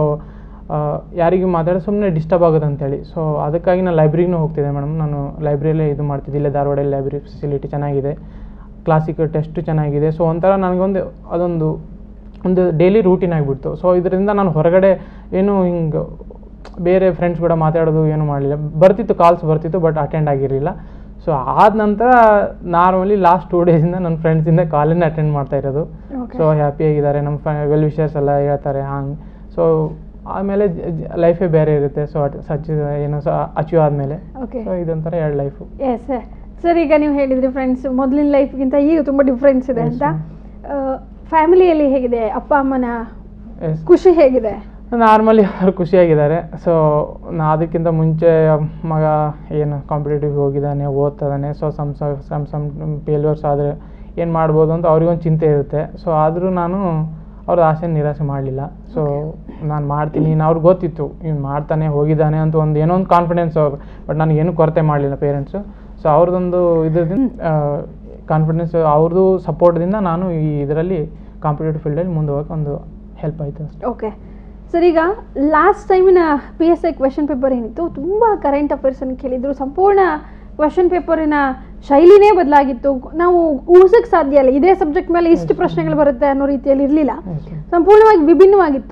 Speaker 2: ಯಾರಿಗೂ ಮಾತಾಡಿ ಸುಮ್ಮನೆ ಡಿಸ್ಟರ್ಬ್ ಆಗೋದು ಅಂತೇಳಿ. ಸೊ ಅದಕ್ಕಾಗಿ ನಾನು ಲೈಬ್ರರಿನೂ ಹೋಗ್ತಿದ್ದೆ ಮೇಡಮ್. ನಾನು ಲೈಬ್ರರಿಯಲ್ಲೇ ಇದು ಮಾಡ್ತಿದ್ದೆ. ಇಲ್ಲೇ ಧಾರವಾಡಲ್ಲಿ ಲೈಬ್ರರಿ ಫೆಸಿಲಿಟಿ ಚೆನ್ನಾಗಿದೆ, ಕ್ಲಾಸಿಕಲ್ ಟೆಸ್ಟು ಚೆನ್ನಾಗಿದೆ. ಸೊ ಒಂಥರ ನನಗೊಂದು ಅದೊಂದು ಒಂದು ಡೈಲಿ ರೂಟೀನ್ ಆಗಿಬಿಡ್ತು. ಸೊ ಇದರಿಂದ ನಾನು ಹೊರಗಡೆ ಏನು ಹಿಂಗೆ ಬೇರೆ ಫ್ರೆಂಡ್ಸ್ ಕೂಡ ಮಾತಾಡೋದು ಏನು ಮಾಡಲಿಲ್ಲ. ಬರ್ತಿತ್ತು, ಕಾಲ್ಸ್ ಬರ್ತಿತ್ತು, ಬಟ್ ಅಟೆಂಡ್ ಆಗಿರಲಿಲ್ಲ. ಸೊ ಆದ ನಂತರ ನಾರ್ಮಲಿ ಲಾಸ್ಟ್ ಟೂ ಡೇಸಿಂದ ನನ್ನ ಫ್ರೆಂಡ್ಸಿಂದ ಕಾಲನ್ನು ಅಟೆಂಡ್ ಮಾಡ್ತಾ ಇರೋದು. ಸೊ ಹ್ಯಾಪಿಯಾಗಿದ್ದಾರೆ, ನಮ್ಮ ಫ್ಯಾ ವೆಲ್ ವಿಷರ್ಸ್ ಎಲ್ಲ ಹೇಳ್ತಾರೆ ಹಂಗೆ. ಸೊ ಆಮೇಲೆ ಲೈಫೇ ಬೇರೆ ಇರುತ್ತೆ. ಸೊ ಸಚ್ ಏನು ಸೊ ಅಚೀವ್ ಆದಮೇಲೆ ಸೊ ಇದೊಂಥರ ಎರಡು ಲೈಫು.
Speaker 1: ಎಸ್ ಸರ್, ಈಗ ನೀವು ಹೇಳಿದ್ರಿ ಫ್ರೆಂಡ್ಸ್ ಮೊದಲಿನ ಲೈಫ್ಗಿಂತ ಈಗ ತುಂಬ ಡಿಫ್ರೆನ್ಸ್ ಇದೆ ಅಂತ. ಫ್ಯಾಮಿಲಿಯಲ್ಲಿ ಹೇಗಿದೆ? ಅಪ್ಪ ಅಮ್ಮನ ಖುಷಿ ಹೇಗಿದೆ?
Speaker 2: ನಾರ್ಮಲಿ ಅವ್ರು ಖುಷಿಯಾಗಿದ್ದಾರೆ. ಸೊ ನಾ ಅದಕ್ಕಿಂತ ಮುಂಚೆ ಮಗ ಏನು ಕಾಂಪಿಟೇಟಿವ್ ಹೋಗಿದ್ದಾನೆ, ಓದ್ತಿದ್ದಾನೆ. So some some some failures ಆದರೆ ಏನು ಮಾಡ್ಬೋದು ಅಂತ ಅವ್ರಿಗೊಂದು ಚಿಂತೆ ಇರುತ್ತೆ. ಸೊ ಆದರೂ ನಾನು ಅವ್ರ ಆಸೆ ನಿರಾಸೆ ಮಾಡಲಿಲ್ಲ. ಸೊ ನಾನು ಮಾಡ್ತೀನಿ, ಇನ್ನು ಅವ್ರಿಗೆ ಗೊತ್ತಿತ್ತು ಇವ್ನು ಮಾಡ್ತಾನೆ ಹೋಗಿದ್ದಾನೆ ಅಂತ ಒಂದು ಏನೋ ಒಂದು ಕಾನ್ಫಿಡೆನ್ಸ್ ಅವ್ರು. ಬಟ್ ನನಗೇನು ಕೊರತೆ ಮಾಡಲಿಲ್ಲ ಪೇರೆಂಟ್ಸು. ಸೊ ಅವ್ರದ್ದೊಂದು ಇದರಿಂದ ಕಾನ್ಫಿಡೆನ್ಸ್, ಅವ್ರದ್ದು ಸಪೋರ್ಟ್ದಿಂದ ನಾನು ಈ ಇದರಲ್ಲಿ ಕಾಂಪಿಟೇಟಿವ್ ಫೀಲ್ಡಲ್ಲಿ ಮುಂದೆ ಹೋಗೋಕೆ ಒಂದು ಹೆಲ್ಪ್ ಆಯಿತು ಅಷ್ಟೇ.
Speaker 1: ಓಕೆ ಸರ್, ಈಗ ಲಾಸ್ಟ್ ಟೈಮಿನ P S I question paper ಏನಿತ್ತು, ತುಂಬ ಕರೆಂಟ್ ಅಫೇರ್ಸನ್ನು ಕೇಳಿದ್ರು. ಸಂಪೂರ್ಣ ಕ್ವೆಶನ್ ಪೇಪರಿನ ಶೈಲಿನೇ ಬದಲಾಗಿತ್ತು. ನಾವು ಊಹಕ್ಕೆ ಸಾಧ್ಯ ಇಲ್ಲ ಇದೇ ಸಬ್ಜೆಕ್ಟ್ ಮೇಲೆ ಇಷ್ಟು ಪ್ರಶ್ನೆಗಳು ಬರುತ್ತೆ ಅನ್ನೋ ರೀತಿಯಲ್ಲಿ ಇರಲಿಲ್ಲ. ಸಂಪೂರ್ಣವಾಗಿ ವಿಭಿನ್ನವಾಗಿತ್ತು.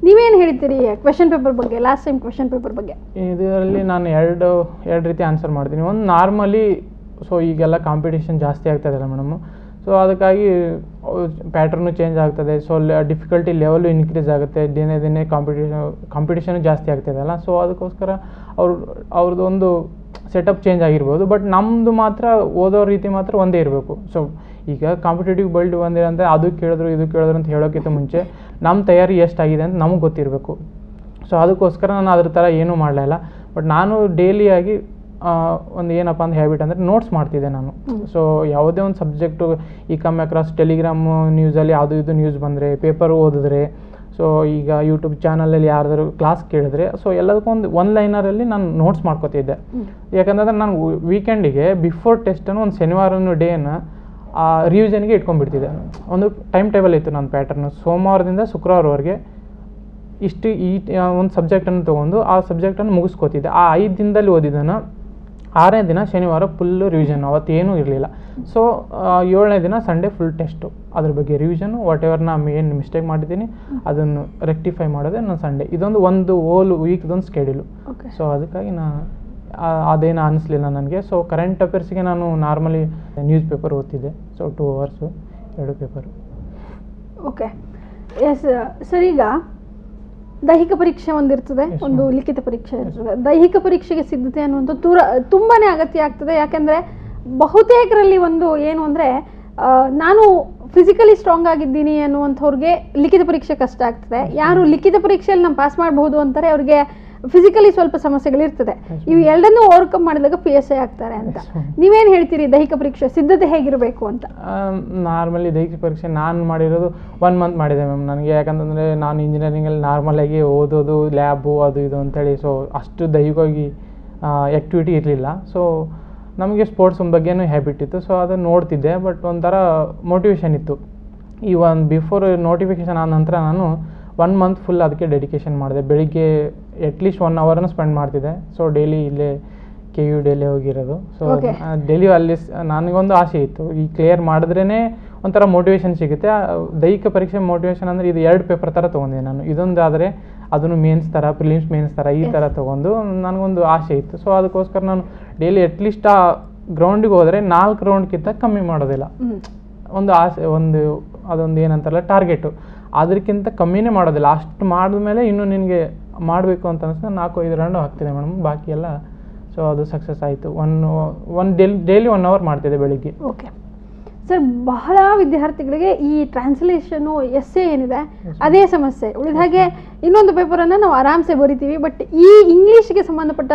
Speaker 1: ನೀವೇನು ಹೇಳ್ತೀರಿ ಕ್ವೆಶನ್ ಪೇಪರ್ ಬಗ್ಗೆ, ಲಾಸ್ಟ್ ಟೈಮ್ ಕ್ವೆಶನ್ ಪೇಪರ್ ಬಗ್ಗೆ?
Speaker 2: ಇದರಲ್ಲಿ ನಾನು ಎರಡು ಎರಡು ರೀತಿ ಆನ್ಸರ್ ಮಾಡ್ತೀನಿ. ಒಂದು ನಾರ್ಮಲಿ, ಸೊ ಈಗೆಲ್ಲ ಕಾಂಪಿಟೇಷನ್ ಜಾಸ್ತಿ ಆಗ್ತದಲ್ಲ ಮೇಡಮು, ಸೊ ಅದಕ್ಕಾಗಿ ಪ್ಯಾಟ್ರನ್ನು ಚೇಂಜ್ ಆಗ್ತದೆ. ಸೊ ಡಿಫಿಕಲ್ಟಿ ಲೆವೆಲು ಇನ್ಕ್ರೀಸ್ ಆಗುತ್ತೆ, ದಿನೇ ದಿನೇ ಕಾಂಪಿಟೇಷನ್ ಕಾಂಪಿಟೇಷನು ಜಾಸ್ತಿ ಆಗ್ತದಲ್ಲ. ಸೊ ಅದಕ್ಕೋಸ್ಕರ ಅವ್ರು ಅವ್ರದ್ದು ಒಂದು ಸೆಟಪ್ ಚೇಂಜ್ ಆಗಿರ್ಬೋದು, ಬಟ್ ನಮ್ಮದು ಮಾತ್ರ ಓದೋ ರೀತಿ ಮಾತ್ರ ಒಂದೇ ಇರಬೇಕು. ಸೊ ಈಗ ಕಾಂಪಿಟೇಟಿವ್ ವರ್ಲ್ಡ್ ಒಂದಿರಂತೆ ಅದು ಕೇಳಿದ್ರು ಇದು ಕೇಳಿದ್ರು ಅಂತ ಹೇಳೋಕ್ಕಿಂತ ಮುಂಚೆ ನಮ್ಮ ತಯಾರಿ ಎಷ್ಟಾಗಿದೆ ಅಂತ ನಮಗೆ ಗೊತ್ತಿರಬೇಕು. ಸೊ ಅದಕ್ಕೋಸ್ಕರ ನಾನು ಅದ್ರ ಥರ ಏನೂ ಮಾಡಲಿಲ್ಲ. ಬಟ್ ನಾನು ಡೈಲಿಯಾಗಿ ಒಂದು ಏನಪ್ಪ ಅಂದ್ರೆ ಹ್ಯಾಬಿಟ್ ಅಂದರೆ ನೋಟ್ಸ್ ಮಾಡ್ತಿದ್ದೆ ನಾನು. ಸೊ ಯಾವುದೇ ಒಂದು ಸಬ್ಜೆಕ್ಟು ಈ ಕಮ್ ಅಕ್ರಾಸ್ ಟೆಲಿಗ್ರಾಮು ನ್ಯೂಸಲ್ಲಿ ಅದು ಇದು ನ್ಯೂಸ್ ಬಂದರೆ, ಪೇಪರ್ ಓದಿದ್ರೆ, ಸೊ ಈಗ ಯೂಟ್ಯೂಬ್ ಚಾನಲಲ್ಲಿ ಯಾರ್ದಾದ್ರು ಕ್ಲಾಸ್ ಕೇಳಿದ್ರೆ, ಸೊ ಎಲ್ಲದಕ್ಕೂ ಒಂದು ಒನ್ ಲೈನರಲ್ಲಿ ನಾನು ನೋಟ್ಸ್ ಮಾಡ್ಕೋತಿದ್ದೆ. ಯಾಕಂತಂದ್ರೆ ನಾನು ವೀಕೆಂಡಿಗೆ ಬಿಫೋರ್ ಟೆಸ್ಟನ್ನು ಒಂದು ಶನಿವಾರನೂ ಡೇನ ಆ ರಿವಿಷನ್ಗೆ ಇಟ್ಕೊಂಡ್ಬಿಡ್ತಿದ್ದೆ. ಒಂದು ಟೈಮ್ ಟೇಬಲ್ ಇತ್ತು ನನ್ನ ಪ್ಯಾಟರ್ನು, ಸೋಮವಾರದಿಂದ ಶುಕ್ರವಾರವರೆಗೆ ಇಷ್ಟು ಈ ಒಂದು ಸಬ್ಜೆಕ್ಟನ್ನು ತೊಗೊಂಡು ಆ ಸಬ್ಜೆಕ್ಟನ್ನು ಮುಗಿಸ್ಕೋತಿದ್ದೆ. ಆ ಐದು ದಿನದಲ್ಲಿ ಓದಿದ್ದನ್ನು ಆರನೇ ದಿನ ಶನಿವಾರ ಫುಲ್ಲು ರಿವಿಷನ್, ಅವತ್ತೇನೂ ಇರಲಿಲ್ಲ. ಸೊ ಏಳನೇ ದಿನ ಸಂಡೇ ಫುಲ್ ಟೆಸ್ಟು, ಅದ್ರ ಬಗ್ಗೆ ರಿವಿಷನು, ವಾಟ್ ಎವರ್ ನಾನು ಏನು ಮಿಸ್ಟೇಕ್ ಮಾಡಿದ್ದೀನಿ ಅದನ್ನು ರೆಕ್ಟಿಫೈ ಮಾಡೋದೇ ನಾನು ಸಂಡೇ. ಇದೊಂದು ಒಂದು ಓಲ್ ವೀಕ್ದೊಂದು ಸ್ಕೆಡ್ಯೂಲು. ಸೊ ಅದಕ್ಕಾಗಿ ನಾ ಅದೇನು ಅನ್ನಿಸ್ಲಿಲ್ಲ ನನಗೆ. ಸೊ ಕರೆಂಟ್ ಅಫೇರ್ಸ್ಗೆ ನಾನು ನಾರ್ಮಲಿ ನ್ಯೂಸ್ ಪೇಪರ್ ಓದ್ತಿದ್ದೆ. ಸೊ ಟೂ ಅವರ್ಸು ಎರಡು ಪೇಪರು.
Speaker 1: Okay, yes sir. ಈಗ ದೈಹಿಕ ಪರೀಕ್ಷೆ ಒಂದಿರ್ತದೆ, ಒಂದು ಲಿಖಿತ ಪರೀಕ್ಷೆ ಇರ್ತದೆ. ದೈಹಿಕ ಪರೀಕ್ಷೆಗೆ ಸಿದ್ಧತೆ ಅನ್ನುವಂಥ ತೂರ ತುಂಬಾ ಅಗತ್ಯ ಆಗ್ತದೆ. ಯಾಕೆಂದರೆ ಬಹುತೇಕರಲ್ಲಿ ಒಂದು ಏನು ಅಂದರೆ, ನಾನು ಫಿಸಿಕಲಿ ಸ್ಟ್ರಾಂಗ್ ಆಗಿದ್ದೀನಿ ಅನ್ನುವಂಥವ್ರಿಗೆ ಲಿಖಿತ ಪರೀಕ್ಷೆ ಕಷ್ಟ ಆಗ್ತದೆ. ಯಾರು ಲಿಖಿತ ಪರೀಕ್ಷೆಯಲ್ಲಿ ನಾನು ಪಾಸ್ ಮಾಡಬಹುದು ಅಂತಾರೆ, ಅವ್ರಿಗೆ ಫಿಸಿಕಲಿ ಸ್ವಲ್ಪ ಸಮಸ್ಯೆಗಳಿರ್ತದೆ. ಇವು ಎರಡನ್ನೂ ಓವರ್ಕಮ್ ಮಾಡಿದಾಗ ಪಿ ಎಸ್ ಐ ಆಗ್ತಾರೆ ಅಂತ. ನೀವೇನು ಹೇಳ್ತೀರಿ ದೈಹಿಕ ಪರೀಕ್ಷೆ ಸಿದ್ಧತೆ ಹೇಗಿರಬೇಕು ಅಂತ?
Speaker 2: ನಾರ್ಮಲಿ ದೈಹಿಕ ಪರೀಕ್ಷೆ ನಾನು ಮಾಡಿರೋದು ಒನ್ ಮಂತ್ ಮಾಡಿದೆ ಮ್ಯಾಮ್ ನನಗೆ. ಯಾಕಂತಂದರೆ ನಾನು ಇಂಜಿನಿಯರಿಂಗಲ್ಲಿ ನಾರ್ಮಲಾಗಿ ಓದೋದು, ಲ್ಯಾಬು ಅದು ಇದು ಅಂತೇಳಿ, ಸೊ ಅಷ್ಟು ದೈಹಿಕವಾಗಿ ಆ್ಯಕ್ಟಿವಿಟಿ ಇರಲಿಲ್ಲ. ಸೊ ನಮಗೆ ಸ್ಪೋರ್ಟ್ಸ್ ಬಗ್ಗೆನೂ ಹ್ಯಾಬಿಟ್ ಇತ್ತು. ಸೊ ಅದನ್ನು ನೋಡ್ತಿದ್ದೆ, ಬಟ್ ಒಂಥರ ಮೋಟಿವೇಶನ್ ಇತ್ತು. ಈ ಒಂದು ಬಿಫೋರ್ ನೋಟಿಫಿಕೇಷನ್ ಆದ ನಂತರ ನಾನು ಒನ್ ಮಂತ್ ಫುಲ್ ಅದಕ್ಕೆ ಡೆಡಿಕೇಶನ್ ಮಾಡಿದೆ. ಬೆಳಿಗ್ಗೆ ಅಟ್ಲೀಸ್ಟ್ ಒನ್ ಅವರ್ನ ಸ್ಪೆಂಡ್ ಮಾಡ್ತಿದ್ದೆ. ಸೊ ಡೈಲಿ ಇಲ್ಲೇ ಕೆ ಯು ಡೈಲಿ ಹೋಗಿರೋದು. ಸೊ ಡೈಲಿ ಅಲ್ಲಿ ನನಗೊಂದು ಆಸೆ ಇತ್ತು, ಈ ಕ್ಲಿಯರ್ ಮಾಡಿದ್ರೇ ಒಂಥರ ಮೋಟಿವೇಶನ್ ಸಿಗುತ್ತೆ. ದೈಹಿಕ ಪರೀಕ್ಷೆ ಮೋಟಿವೇಶನ್ ಅಂದರೆ ಇದು ಎರಡು ಪೇಪರ್ ಥರ ತೊಗೊಂಡೆ ನಾನು. ಇದೊಂದು ಆದರೆ ಅದನ್ನು ಮೇನ್ಸ್ ಥರ, ಪ್ರಿಲಿಮ್ಸ್ ಮೇನ್ಸ್ ಥರ ಈ ಥರ ತೊಗೊಂಡು ನನಗೊಂದು ಆಸೆ ಇತ್ತು. ಸೊ ಅದಕ್ಕೋಸ್ಕರ ನಾನು ಡೈಲಿ ಅಟ್ಲೀಸ್ಟ್ ಆ ಗ್ರೌಂಡಿಗೆ ಹೋದರೆ ನಾಲ್ಕು ರೌಂಡ್ಗಿಂತ ಕಮ್ಮಿ ಮಾಡೋದಿಲ್ಲ. ಒಂದು ಆಸೆ, ಒಂದು ಅದೊಂದು ಏನಂತಾರಲ್ಲ ಟಾರ್ಗೆಟು, ಅದಕ್ಕಿಂತ ಕಮ್ಮಿನೇ ಮಾಡೋದಿಲ್ಲ. ಅಷ್ಟು ಮಾಡಿದ್ಮೇಲೆ ಇನ್ನೂ ನಿನಗೆ ಮಾಡಬೇಕು ಅಂತ ಅನಿಸ್ತಾ ನಾಲ್ಕು ಐದು ರೌಂಡು ಹಾಕ್ತಿದ್ದೆ ಮೇಡಮ್, ಬಾಕಿ ಎಲ್ಲ. ಸೊ ಅದು ಸಕ್ಸಸ್ ಆಯಿತು. One one daily daily one hour ಮಾಡ್ತಿದ್ದೆ ಬೆಳಿಗ್ಗೆ.
Speaker 1: ಓಕೆ ಸರ್, ಬಹಳ ವಿದ್ಯಾರ್ಥಿಗಳಿಗೆ ಈ ಟ್ರಾನ್ಸ್ಲೇಷನು ಎಸ್ ಎ ಏನಿದೆ ಅದೇ ಸಮಸ್ಯೆ. ಉಳಿದ ಹಾಗೆ ಇನ್ನೊಂದು ಪೇಪರನ್ನು ನಾವು ಆರಾಮ್ಸೆ ಬರಿತೀವಿ, ಬಟ್ ಈ ಇಂಗ್ಲೀಷ್ಗೆ ಸಂಬಂಧಪಟ್ಟ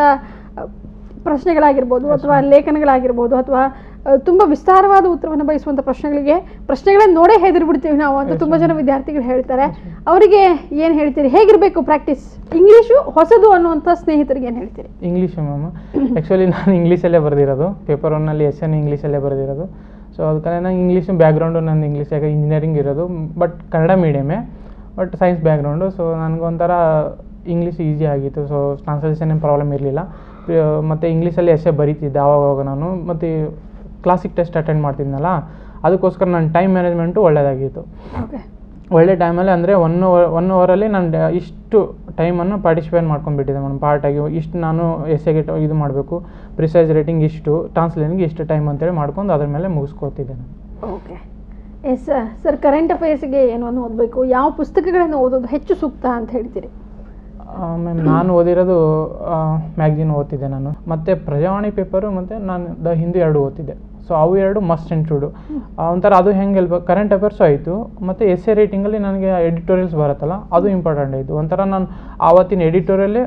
Speaker 1: ಪ್ರಶ್ನೆಗಳಾಗಿರ್ಬೋದು ಅಥವಾ ಲೇಖನಗಳಾಗಿರ್ಬೋದು ಅಥವಾ ತುಂಬ ವಿಸ್ತಾರವಾದ ಉತ್ತರವನ್ನು ಬಯಸುವಂಥ ಪ್ರಶ್ನೆಗಳಿಗೆ ಪ್ರಶ್ನೆಗಳನ್ನು ನೋಡೇ ಹೆದರ್ಬಿಡ್ತೀವಿ ನಾವು ಅಂತ ತುಂಬ ಜನ ವಿದ್ಯಾರ್ಥಿಗಳು ಹೇಳ್ತಾರೆ. ಅವರಿಗೆ ಏನು ಹೇಳ್ತೀರಿ? ಹೇಗಿರಬೇಕು ಪ್ರಾಕ್ಟೀಸ್? ಇಂಗ್ಲೀಷು ಹೊಸದು ಅನ್ನುವಂಥ ಸ್ನೇಹಿತರಿಗೆ ಏನು ಹೇಳ್ತೀರಿ?
Speaker 2: ಇಂಗ್ಲೀಷು ಮ್ಯಾಮ್, ಆ್ಯಕ್ಚುಲಿ ನಾನು ಇಂಗ್ಲೀಷಲ್ಲೇ ಬರೆದಿರೋದು. ಪೇಪರ್ ಒನ್ನಲ್ಲಿ ಎಸ್ ಎನ್ ಇಂಗ್ಲೀಷಲ್ಲೇ ಬರೆದಿರೋದು. ಸೊ ಅದಕ್ಕೆ ನಾನು ಇಂಗ್ಲೀಷು ಬ್ಯಾಕ್ಗ್ರೌಂಡು ನಂದು ಇಂಗ್ಲೀಷ್, ಯಾಕೆ ಇಂಜಿನಿಯರಿಂಗ್ ಇರೋದು, ಬಟ್ ಕನ್ನಡ ಮೀಡಿಯಮೇ, ಬಟ್ ಸೈನ್ಸ್ ಬ್ಯಾಕ್ಗ್ರೌಂಡು. ಸೊ ನನಗೊಂಥರ ಇಂಗ್ಲೀಷ್ ಈಸಿ ಆಗಿತ್ತು. ಸೊ ಟ್ರಾನ್ಸ್ಲೇಷನ್ ಏನು ಪ್ರಾಬ್ಲಮ್ ಇರಲಿಲ್ಲ. ಮತ್ತು ಇಂಗ್ಲೀಷಲ್ಲಿ ಎಸ್ಸೆ ಬರೀತಿದ್ದೆ ಆವಾಗ ನಾನು. ಮತ್ತು ಕ್ಲಾಸಿಕ್ ಟೆಸ್ಟ್ ಅಟೆಂಡ್ ಮಾಡ್ತಿದ್ನಲ್ಲ, ಅದಕ್ಕೋಸ್ಕರ ನನ್ನ ಟೈಮ್ ಮ್ಯಾನೇಜ್ಮೆಂಟು ಒಳ್ಳೆಯದಾಗಿತ್ತು. ಒಳ್ಳೆ ಟೈಮಲ್ಲಿ ಅಂದರೆ ಒನ್ ಅವರ್ ಒನ್ ಅವರಲ್ಲಿ ನಾನು ಇಷ್ಟು ಟೈಮನ್ನು ಪಾರ್ಟಿಸಿಪೇಟ್ ಮಾಡ್ಕೊಂಡ್ಬಿಟ್ಟಿದ್ದೆ ಮೇಡಮ್. ಪಾರ್ಟಾಗಿ ಇಷ್ಟು ನಾನು ಎಸ್ಸೆಗೆ ಇದು ಮಾಡಬೇಕು, ಪ್ರಿಸೈಸ್ ರೇಟಿಂಗ್ ಇಷ್ಟು, ಟ್ರಾನ್ಸ್ಲೇಷನ್ಗೆ ಇಷ್ಟು ಟೈಮ್ ಅಂತೇಳಿ ಮಾಡ್ಕೊಂಡು ಅದ್ರ ಮೇಲೆ ಮುಗಿಸ್ಕೋತಿದ್ದೆ ನಾನು.
Speaker 1: Okay, yes sir. ಕರೆಂಟ್ ಅಫೇರ್ಸ್ಗೆ ಏನು ಓದಬೇಕು, ಯಾವ ಪುಸ್ತಕಗಳನ್ನು ಓದೋದು ಹೆಚ್ಚು ಸೂಕ್ತ ಅಂತ ಹೇಳ್ತೀರಿ?
Speaker 2: ಮ್ಯಾಮ್, ನಾನು ಓದಿರೋದು ಮ್ಯಾಗ್ಝಿನ್ ಓದ್ತಿದ್ದೆ ನಾನು, ಮತ್ತು ಪ್ರಜಾವಾಣಿ ಪೇಪರು ಮತ್ತು ನಾನು ದ ಹಿಂದೂ ಎರಡು ಓದ್ತಿದ್ದೆ. ಸೊ ಅವು ಎರಡು ಮಸ್ಟ್ ಇನ್ಕ್ಲೂಡು. ಒಂಥರ ಅದು ಹೆಂಗೆ ಹೇಳ್ಬೇಕು, ಕರೆಂಟ್ ಅಫೇರ್ಸು ಆಯಿತು, ಮತ್ತು ಎಸ್ ಎ ರೇಟಿಂಗಲ್ಲಿ ನನಗೆ ಎಡಿಟೋರಿಯಲ್ಸ್ ಬರುತ್ತಲ್ಲ ಅದು ಇಂಪಾರ್ಟೆಂಟ್ ಆಯಿತು. ಒಂಥರ ನಾನು ಆವತ್ತಿನ ಎಡಿಟೋರಿಯಲ್ಲೇ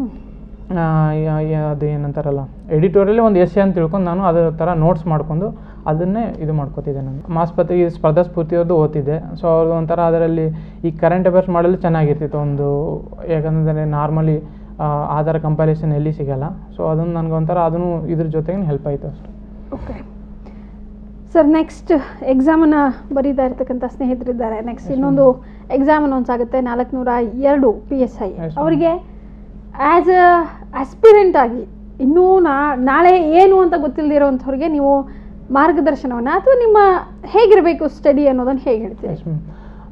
Speaker 2: ಅದು ಏನಂತಾರಲ್ಲ ಎಡಿಟೋರಿಯಲ್ಲೇ ಒಂದು ಎಸ್ ಎ ಅಂತ ತಿಳ್ಕೊಂಡು ನಾನು ಅದರ ಥರ ನೋಟ್ಸ್ ಮಾಡ್ಕೊಂಡು ಅದನ್ನೇ ಇದು ಮಾಡ್ಕೋತಿದ್ದೆ ನಾನು. ಮಾಸ್ಪತ್ರೆ ಸ್ಪರ್ಧಾ ಸ್ಫೂರ್ತಿಯವ್ರದ್ದು ಓದ್ತಿದ್ದೆ. ಸೊ ಅವ್ರದ್ದು ಒಂಥರ ಅದರಲ್ಲಿ ಈ ಕರೆಂಟ್ ಅಫೇರ್ಸ್ ಮಾಡಲು ಚೆನ್ನಾಗಿರ್ತಿತ್ತು ಒಂದು, ಯಾಕಂದರೆ ನಾರ್ಮಲಿ ಆಧಾರ ಕಂಪ್ಯಾರಿಸನ್ ಎಲ್ಲಿ ಸಿಗೋಲ್ಲ. ಸೊ ಅದನ್ನು ನನಗೊಂಥರ ಅದನ್ನು ಇದ್ರ ಜೊತೆಗೆ ಹೆಲ್ಪ್ ಆಯಿತು ಅಷ್ಟೆ.
Speaker 1: ಓಕೆ ಸರ್, ನೆಕ್ಸ್ಟ್ ಎಕ್ಸಾಮನ್ನು ಬರೀತಾ ಇರ್ತಕ್ಕಂಥ ಸ್ನೇಹಿತರಿದ್ದಾರೆ. ನೆಕ್ಸ್ಟ್ ಇನ್ನೊಂದು ಎಕ್ಸಾಮ್ ಅನೌನ್ಸ್ ಆಗುತ್ತೆ, ನಾಲ್ಕುನೂರ ಎರಡು ಪಿ ಎಸ್ ಐ. ಅವರಿಗೆ ಆ್ಯಸ್ ಅ ಆಸ್ಪಿರೆಂಟ್ ಆಗಿ ಇನ್ನೂ ನಾ ನಾಳೆ ಏನು ಅಂತ ಗೊತ್ತಿಲ್ಲದಿರೋವಂಥವ್ರಿಗೆ ನೀವು ಮಾರ್ಗದರ್ಶನವನ್ನು ಅಥವಾ ನಿಮ್ಮ ಹೇಗಿರಬೇಕು ಸ್ಟಡಿ ಅನ್ನೋದನ್ನು ಹೇಗೆ ಹೇಳ್ತೀವಿ?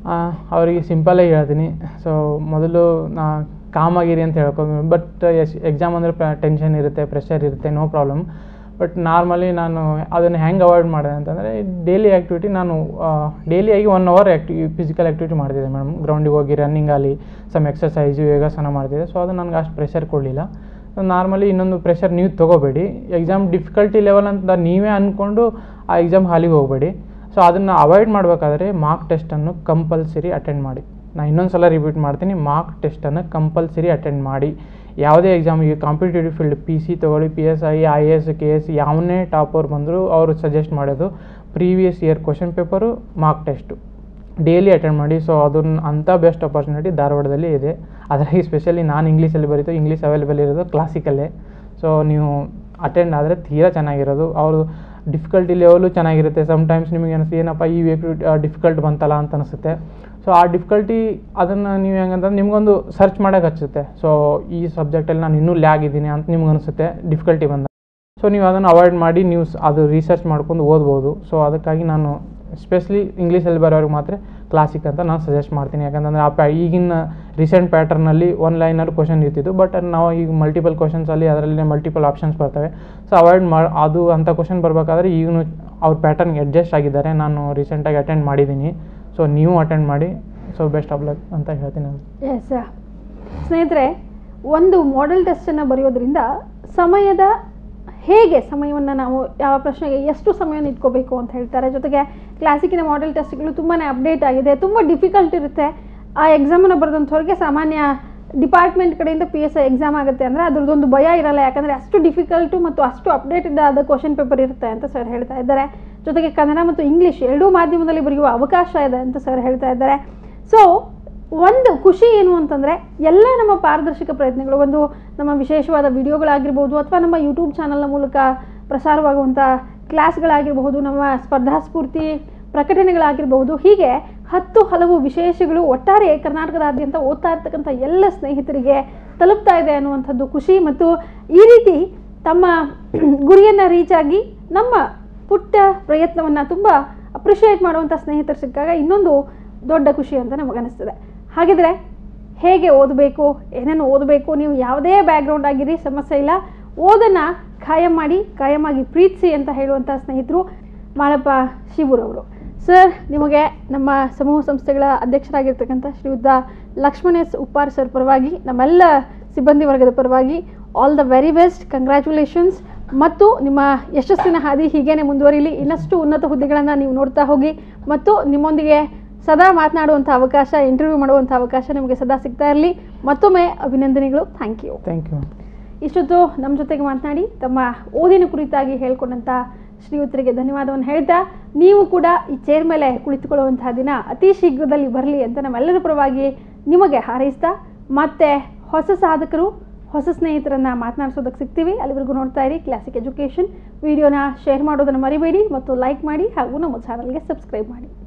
Speaker 2: ಅವರಿಗೆ ಸಿಂಪಲಾಗಿ ಹೇಳ್ತೀನಿ. ಸೊ ಮೊದಲು ನಾ ಕಾಮಾಗಿರಿ ಅಂತ ಹೇಳ್ಕೊಂಡು, ಬಟ್ ಎಸ್ ಎಕ್ಸಾಮ್ ಅಂದರೆ ಪ್ರ ಟೆನ್ಷನ್ ಇರುತ್ತೆ, ಪ್ರೆಷರ್ ಇರುತ್ತೆ, ನೋ ಪ್ರಾಬ್ಲಮ್. ಬಟ್ ನಾರ್ಮಲಿ ನಾನು ಅದನ್ನು ಹೆಂಗೆ ಅವಾಯ್ಡ್ ಮಾಡಿದೆ ಅಂತಂದರೆ ಡೈಲಿ ಆ್ಯಕ್ಟಿವಿಟಿ ನಾನು ಡೈಲಿಯಾಗಿ ಒನ್ ಅವರ್ ಆ್ಯಕ್ಟಿ ಫಿಸಿಕಲ್ ಆ್ಯಕ್ಟಿವಿಟಿ ಮಾಡ್ತಿದ್ದೆ ಮೇಡಮ್. ಗ್ರೌಂಡಿಗೆ ಹೋಗಿ ರನ್ನಿಂಗ್ ಆಗಲಿ, ಸಮ್ ಎಕ್ಸಸೈಸು, ಯೋಗಾಸನ ಮಾಡ್ತಿದ್ದೆ. ಸೊ ಅದು ನನಗೆ ಅಷ್ಟು ಪ್ರೆಷರ್ ಕೊಡಲಿಲ್ಲ. ನಾರ್ಮಲಿ ಇನ್ನೊಂದು ಪ್ರೆಷರ್ ನೀವು ತೊಗೋಬೇಡಿ. ಎಕ್ಸಾಮ್ ಡಿಫಿಕಲ್ಟಿ ಲೆವೆಲ್ ಅಂತ ನೀವೇ ಅಂದ್ಕೊಂಡು ಆ ಎಕ್ಸಾಮ್ ಹಾಲಿಗೆ ಹೋಗಬೇಡಿ. ಸೊ ಅದನ್ನು ಅವಾಯ್ಡ್ ಮಾಡಬೇಕಾದ್ರೆ ಮಾರ್ಕ್ ಟೆಸ್ಟನ್ನು ಕಂಪಲ್ಸರಿ ಅಟೆಂಡ್ ಮಾಡಿ. ನಾನು ಇನ್ನೊಂದು ಸಲ ರಿಪೀಟ್ ಮಾಡ್ತೀನಿ, ಮಾರ್ಕ್ ಟೆಸ್ಟನ್ನು ಕಂಪಲ್ಸರಿ ಅಟೆಂಡ್ ಮಾಡಿ. ಯಾವುದೇ ಎಕ್ಸಾಮ್, ಈಗ ಕಾಂಪಿಟೇಟಿವ್ ಫೀಲ್ಡ್ ಪಿ ಸಿ ತೊಗೊಳ್ಳಿ, P S I, I A S, K S, ಯಾವನ್ನೇ ಟಾಪರ್ ಬಂದರೂ ಅವರು ಸಜೆಸ್ಟ್ ಮಾಡೋದು previous year question paper, mark test daily attend ಮಾಡಿ. ಸೊ ಅದನ್ನ ಅಂಥ ಬೆಸ್ಟ್ ಆಪರ್ಚುನಿಟಿ ಧಾರವಾಡದಲ್ಲಿ ಇದೆ. ಅದರಲ್ಲಿ ಸ್ಪೆಷಲಿ ನಾನು ಇಂಗ್ಲೀಷಲ್ಲಿ ಬರೀತು, ಇಂಗ್ಲೀಷ್ ಅವೈಲೇಬಲ್ ಇರೋದು ಕ್ಲಾಸಿಕಲ್ಲೇ. ಸೊ ನೀವು ಅಟೆಂಡ್ ಆದರೆ ತೀರಾ ಚೆನ್ನಾಗಿರೋದು. ಅವರು ಡಿಫಿಕಲ್ಟಿ ಲೆವೆಲು ಚೆನ್ನಾಗಿರುತ್ತೆ. ಸಮ್ಟೈಮ್ಸ್ ನಿಮಗೆ ಅನಿಸುತ್ತೆ ಏನಪ್ಪ ಈ ವೇಕ್ ಡಿಫಿಕಲ್ಟ್ ಬಂತಲ್ಲ ಅಂತ ಅನಿಸುತ್ತೆ. ಸೊ ಆ ಡಿಫಿಕಲ್ಟಿ ಅದನ್ನು ನೀವು ಹೆಂಗಂತಂದ್ರೆ ನಿಮಗೊಂದು ಸರ್ಚ್ ಮಾಡೋಕೆ ಹಚ್ಚುತ್ತೆ. ಸೊ ಈ ಸಬ್ಜೆಕ್ಟಲ್ಲಿ ನಾನು ಇನ್ನೂ ಲ್ಯಾಗ್ ಇದ್ದೀನಿ ಅಂತ ನಿಮ್ಗೆ ಅನಿಸುತ್ತೆ ಡಿಫಿಕಲ್ಟಿ ಬಂದಾಗ. ಸೊ ನೀವು ಅದನ್ನು ಅವಾಯ್ಡ್ ಮಾಡಿ ನೀವು ಅದು ರಿಸರ್ಚ್ ಮಾಡ್ಕೊಂಡು ಓದ್ಬೋದು. ಸೊ ಅದಕ್ಕಾಗಿ ನಾನು ಸ್ಪೆಷಲಿ ಇಂಗ್ಲೀಷಲ್ಲಿ ಬರೋರಿಗೆ ಮಾತ್ರ ಕ್ಲಾಸಿಕ್ ಅಂತ ನಾನು ಸಜೆಸ್ಟ್ ಮಾಡ್ತೀನಿ. ಯಾಕಂತಂದರೆ ಆ ಪ್ಯಾ ಈಗಿನ ರೀಸೆಂಟ್ ಪ್ಯಾಟರ್ನಲ್ಲಿ ಒನ್ ಲೈನಲ್ಲಿ ಕ್ವಶನ್ ಇರ್ತಿತ್ತು. ಬಟ್ ನಾವು ಈಗ ಮಲ್ಟಿಪಲ್ ಕ್ವಶನ್ಸಲ್ಲಿ ಅದರಲ್ಲಿ ಮಲ್ಟಿಪಲ್ ಆಪ್ಷನ್ಸ್ ಬರ್ತವೆ. ಸೊ ಅವಾಯ್ಡ್ ಮಾಡಿ ಅದು ಅಂಥ ಕ್ವಶನ್ ಬರಬೇಕಾದ್ರೆ ಈಗಲೂ ಅವ್ರ ಪ್ಯಾಟರ್ನ್ಗೆ ಅಡ್ಜಸ್ಟ್ ಆಗಿದ್ದಾರೆ. ನಾನು ರೀಸೆಂಟಾಗಿ ಅಟೆಂಡ್ ಮಾಡಿದ್ದೀನಿ. ಸೊ ನೀವು ಅಟೆಂಡ್ ಮಾಡಿ. ಸೊ ಬೆಸ್ಟ್ ಆಫ್ ಲಕ್ ಅಂತ ಹೇಳ್ತೀನಿ ನಾನು.
Speaker 1: ಎಸ್ ಸ್ನೇಹಿತರೆ, ಒಂದು ಮಾಡೆಲ್ ಟೆಸ್ಟನ್ನು ಬರೆಯೋದ್ರಿಂದ ಸಮಯದ ಹೇಗೆ ಸಮಯವನ್ನು ನಾವು ಯಾವ ಪ್ರಶ್ನೆಗೆ ಎಷ್ಟು ಸಮಯವನ್ನು ಇಟ್ಕೋಬೇಕು ಅಂತ ಹೇಳ್ತಾರೆ. ಜೊತೆಗೆ ಕ್ಲಾಸಿಕಿನ ಮಾಡೆಲ್ ಟೆಸ್ಟ್ಗಳು ತುಂಬಾ ಅಪ್ಡೇಟ್ ಆಗಿದೆ, ತುಂಬ ಡಿಫಿಕಲ್ಟ್ ಇರುತ್ತೆ. ಆ ಎಕ್ಸಾಮನ್ನು ಬರೆದಂಥವ್ರಿಗೆ ಸಾಮಾನ್ಯ ಡಿಪಾರ್ಟ್ಮೆಂಟ್ ಕಡೆಯಿಂದ ಪಿ ಎಸ್ ಐ ಎಕ್ಸಾಮ್ ಆಗುತ್ತೆ ಅಂದರೆ ಅದ್ರದ್ದೊಂದು ಭಯ ಇರಲ್ಲ. ಯಾಕಂದರೆ ಅಷ್ಟು ಡಿಫಿಕಲ್ಟು ಮತ್ತು ಅಷ್ಟು ಅಪ್ಡೇಟೆಡ್ ಆದ ಕ್ವಶನ್ ಪೇಪರ್ ಇರುತ್ತೆ ಅಂತ ಸರ್ ಹೇಳ್ತಾ ಇದ್ದಾರೆ. ಜೊತೆಗೆ ಕನ್ನಡ ಮತ್ತು ಇಂಗ್ಲೀಷ್ ಎರಡೂ ಮಾಧ್ಯಮದಲ್ಲಿ ಬರೆಯುವ ಅವಕಾಶ ಇದೆ ಅಂತ ಸರ್ ಹೇಳ್ತಾ ಇದ್ದಾರೆ. ಸೊ ಒಂದು ಖುಷಿ ಏನು ಅಂತಂದರೆ ಎಲ್ಲ ನಮ್ಮ ಪಾರದರ್ಶಕ ಪ್ರಯತ್ನಗಳು, ಒಂದು ನಮ್ಮ ವಿಶೇಷವಾದ ವಿಡಿಯೋಗಳಾಗಿರ್ಬೋದು ಅಥವಾ ನಮ್ಮ ಯೂಟ್ಯೂಬ್ ಚಾನಲ್ನ ಮೂಲಕ ಪ್ರಸಾರವಾಗುವಂಥ ಕ್ಲಾಸ್ಗಳಾಗಿರಬಹುದು, ನಮ್ಮ ಸ್ಪರ್ಧಾ ಸ್ಫೂರ್ತಿ ಪ್ರಕಟಣೆಗಳಾಗಿರಬಹುದು, ಹೀಗೆ ಹತ್ತು ಹಲವು ವಿಶೇಷಗಳು ಒಟ್ಟಾರೆ ಕರ್ನಾಟಕದಾದ್ಯಂತ ಓದ್ತಾ ಇರ್ತಕ್ಕಂಥ ಎಲ್ಲ ಸ್ನೇಹಿತರಿಗೆ ತಲುಪ್ತಾ ಇದೆ ಅನ್ನುವಂಥದ್ದು ಖುಷಿ. ಮತ್ತು ಈ ರೀತಿ ತಮ್ಮ ಗುರಿಯನ್ನು ರೀಚ್ ಆಗಿ ನಮ್ಮ ಪುಟ್ಟ ಪ್ರಯತ್ನವನ್ನು ತುಂಬ ಅಪ್ರಿಷಿಯೇಟ್ ಮಾಡುವಂಥ ಸ್ನೇಹಿತರು ಸಿಕ್ಕಾಗ ಇನ್ನೊಂದು ದೊಡ್ಡ ಖುಷಿ ಅಂತ ನಮಗನಿಸ್ತದೆ. ಹಾಗಿದ್ರೆ ಹೇಗೆ ಓದಬೇಕು, ಏನೇನು ಓದಬೇಕು, ನೀವು ಯಾವುದೇ ಬ್ಯಾಕ್ಗ್ರೌಂಡ್ ಆಗಿರಿ ಸಮಸ್ಯೆ ಇಲ್ಲ, ಓದನ್ನು ಖಾಯಂ ಮಾಡಿ ಖಾಯಮಾಗಿ ಪ್ರೀತಿಸಿ ಅಂತ ಹೇಳುವಂಥ ಸ್ನೇಹಿತರು ಮಾಳಪ್ಪ ಶಿವೂರವರು. ಸರ್, ನಿಮಗೆ ನಮ್ಮ ಸಮೂಹ ಸಂಸ್ಥೆಗಳ ಅಧ್ಯಕ್ಷರಾಗಿರ್ತಕ್ಕಂಥ ಶ್ರೀಯುತ ಲಕ್ಷ್ಮಣ್ ಎಸ್ ಉಪ್ಪಾರ್ ಸರ್ ಪರವಾಗಿ, ನಮ್ಮೆಲ್ಲ ಸಿಬ್ಬಂದಿ ವರ್ಗದ ಪರವಾಗಿ all the very best, congratulations. ಮತ್ತು ನಿಮ್ಮ ಯಶಸ್ಸಿನ ಹಾದಿ ಹೀಗೇನೆ ಮುಂದುವರಿಲಿ, ಇನ್ನಷ್ಟು ಉನ್ನತ ಹುದ್ದೆಗಳನ್ನು ನೀವು ನೋಡ್ತಾ ಹೋಗಿ ಮತ್ತು ನಿಮ್ಮೊಂದಿಗೆ ಸದಾ ಮಾತನಾಡುವಂಥ ಅವಕಾಶ, ಇಂಟರ್ವ್ಯೂ ಮಾಡುವಂಥ ಅವಕಾಶ ನಿಮಗೆ ಸದಾ ಸಿಗ್ತಾ ಇರಲಿ. ಮತ್ತೊಮ್ಮೆ ಅಭಿನಂದನೆಗಳು. Thank you.
Speaker 2: Thank you.
Speaker 1: ಇಷ್ಟೊತ್ತು ನಮ್ಮ ಜೊತೆಗೆ ಮಾತನಾಡಿ ತಮ್ಮ ಓದಿನ ಕುರಿತಾಗಿ ಹೇಳ್ಕೊಂಡಂಥ ಶ್ರೀಯುತರಿಗೆ ಧನ್ಯವಾದವನ್ನು ಹೇಳ್ತಾ, ನೀವು ಕೂಡ ಈ ಚೇರ್ ಮೇಲೆ ಕುಳಿತುಕೊಳ್ಳುವಂತಹ ದಿನ ಅತಿ ಶೀಘ್ರದಲ್ಲಿ ಬರಲಿ ಅಂತ ನಮ್ಮೆಲ್ಲರ ಪರವಾಗಿ ನಿಮಗೆ ಹಾರೈಸ್ತಾ, ಮತ್ತೆ ಹೊಸ ಸಾಧಕರು ಹೊಸ ಸ್ನೇಹಿತರನ್ನು ಮಾತನಾಡಿಸೋದಕ್ಕೆ ಸಿಗ್ತೀವಿ. ಅಲ್ಲಿವರೆಗೂ ನೋಡ್ತಾ ಇರಿ ಕ್ಲಾಸಿಕ್ ಎಜುಕೇಷನ್. ವಿಡಿಯೋನ ಶೇರ್ ಮಾಡೋದನ್ನು ಮರಿಬೇಡಿ ಮತ್ತು ಲೈಕ್ ಮಾಡಿ ಹಾಗೂ ನಮ್ಮ ಚಾನಲ್ಗೆ ಸಬ್ಸ್ಕ್ರೈಬ್ ಮಾಡಿ.